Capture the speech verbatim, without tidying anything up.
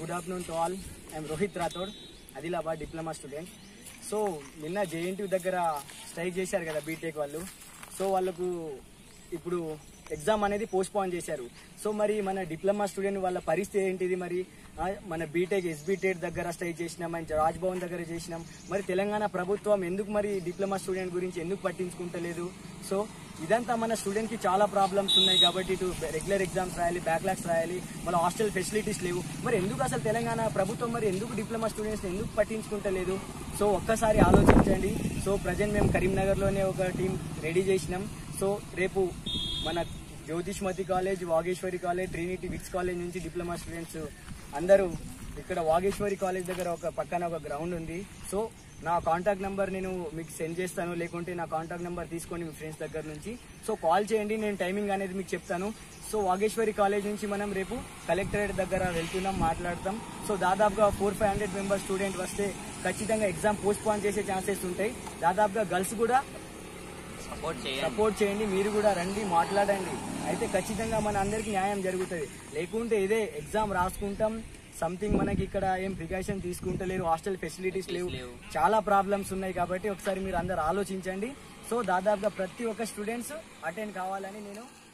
Good afternoon to all. I'm Rohit Rathod, Adilabad diploma student. So నిన్న JNTU దగ్గర strike చేశారు కదా బీటెక్ వాళ్ళు. సో వాళ్ళకు ఇప్పుడు ఎగ్జామ్ అనేది పోస్ట్ పోన్ చేశారు. సో మరి మన డిప్లొమా స్టూడెంట్ వాళ్ళ పరిస్థితి ఏంటిది? మరి మన బీటెక్ ఎస్బీటెక్ దగ్గర స్ట్రైక్ చేసినాం, మన రాజ్భవన్ దగ్గర చేసినాం. మరి తెలంగాణ ప్రభుత్వం ఎందుకు మరి డిప్లొమా స్టూడెంట్ గురించి ఎందుకు పట్టించుకుంటలేదు? సో ఇదంతా మన స్టూడెంట్ కి చాలా ప్రాబ్లమ్స్ ఉన్నాయి కాబట్టి ఇటు రెగ్యులర్ ఎగ్జామ్స్ రాయాలి, బ్యాక్లాగ్స్ రాయాలి, మన హాస్టల్ ఫెసిలిటీస్ లేవు. మరి ఎందుకు అసలు తెలంగాణ ప్రభుత్వం మరి ఎందుకు డిప్లొమా స్టూడెంట్స్ ఎందుకు పట్టించుకుంటలేదు? సో ఒక్కసారి ఆలోచించండి. సో ప్రజెంట్ మేము కరీంనగర్లోనే ఒక టీం రెడీ చేసినాం. సో రేపు మన Jyothishmathi college, Vageshwari college, Trinity విక్స్ కాలేజ్ నుంచి డిప్లొమా స్టూడెంట్స్ అందరూ ఇక్కడ వాగేశ్వరి కాలేజ్ దగ్గర ఒక పక్కన ఒక గ్రౌండ్ ఉంది. సో నా కాంటాక్ట్ నెంబర్ నేను మీకు సెండ్ చేస్తాను, లేకుంటే నా కాంటాక్ట్ నెంబర్ తీసుకోండి మీ ఫ్రెండ్స్ దగ్గర నుంచి. సో కాల్ చేయండి, నేను టైమింగ్ అనేది మీకు చెప్తాను. సో వాగేశ్వరి కాలేజ్ నుంచి మనం రేపు కలెక్టరేట్ దగ్గర వెళ్తున్నాం, మాట్లాడతాం. సో దాదాపుగా four five hundred members student వస్తే ఖచ్చితంగా ఎగ్జామ్ పోస్ట్ పోన్ చేసే ఛాన్సెస్ ఉంటాయి. దాదాపుగా గర్ల్స్ కూడా సపోర్ట్ చేయండి, మీరు కూడా రండి, మాట్లాడండి. అయితే ఖచ్చితంగా మన అందరికి న్యాయం జరుగుతుంది. లేకుంటే ఇదే ఎగ్జామ్ రాసుకుంటాం, సంథింగ్ మనకి ఇక్కడ ఏం ప్రికాషన్ తీసుకుంటలేరు, హాస్టల్ ఫెసిలిటీస్ లేవు, చాలా ప్రాబ్లమ్స్ ఉన్నాయి. కాబట్టి ఒకసారి మీరు అందరు ఆలోచించండి. సో దాదాపుగా ప్రతి ఒక్క స్టూడెంట్స్ అటెండ్ కావాలని నేను